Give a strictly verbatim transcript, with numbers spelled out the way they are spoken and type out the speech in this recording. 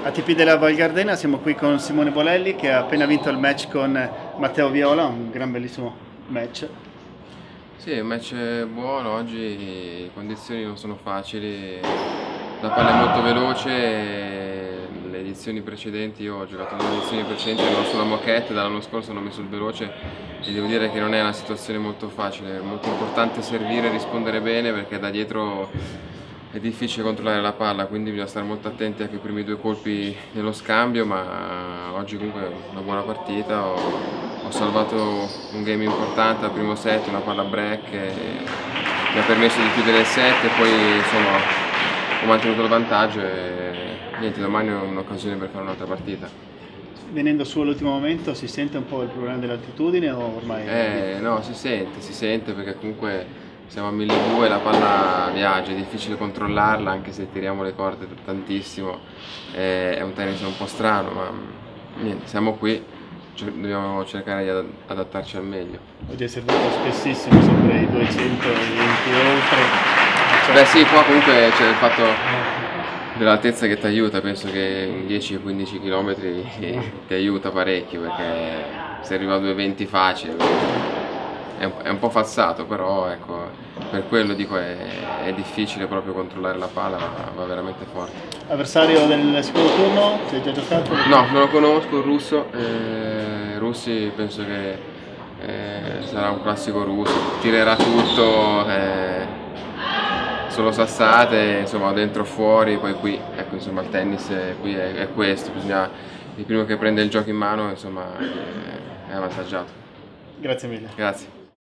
A T P della Val Gardena siamo qui con Simone Bolelli che ha appena vinto il match con Matteo Viola, un gran bellissimo match. Sì, un match buono, oggi le condizioni non sono facili, la palla è molto veloce, le edizioni precedenti, io ho giocato nelle edizioni precedenti, ero sulla moquette, dall'anno scorso hanno messo il veloce e devo dire che non è una situazione molto facile, è molto importante servire e rispondere bene perché da dietro è difficile controllare la palla, quindi bisogna stare molto attenti anche ai primi due colpi nello scambio, ma oggi comunque è una buona partita, ho, ho salvato un game importante al primo set, una palla break, e mi ha permesso di chiudere il set e poi insomma ho mantenuto il vantaggio e niente, domani ho un'occasione per fare un'altra partita. Venendo su all'ultimo momento si sente un po' il problema dell'altitudine o ormai? Eh, no, si sente, si sente perché comunque siamo a milleduecento, la palla viaggia, è difficile controllarla anche se tiriamo le corde tantissimo, è un tennis un po' strano, ma niente, siamo qui, dobbiamo cercare di adattarci al meglio. Oggi è servito spessissimo, sempre i duecentoventi oltre. Cioè... Beh sì, qua comunque c'è il fatto dell'altezza che ti aiuta, penso che un dieci quindici chilometri ti aiuta parecchio perché se arriva a duecentoventi facile. È un, è un po' falsato, però ecco, per quello dico è, è difficile proprio controllare la palla, va, va veramente forte. Avversario del secondo turno? Ci hai già giocato? No, non lo conosco, il russo, eh, Russi penso che eh, sarà un classico russo, tirerà tutto, eh, solo sassate, insomma dentro o fuori, poi qui, ecco insomma il tennis qui è, è questo, bisogna, il primo che prende il gioco in mano insomma è, è avvantaggiato. Grazie mille. Grazie.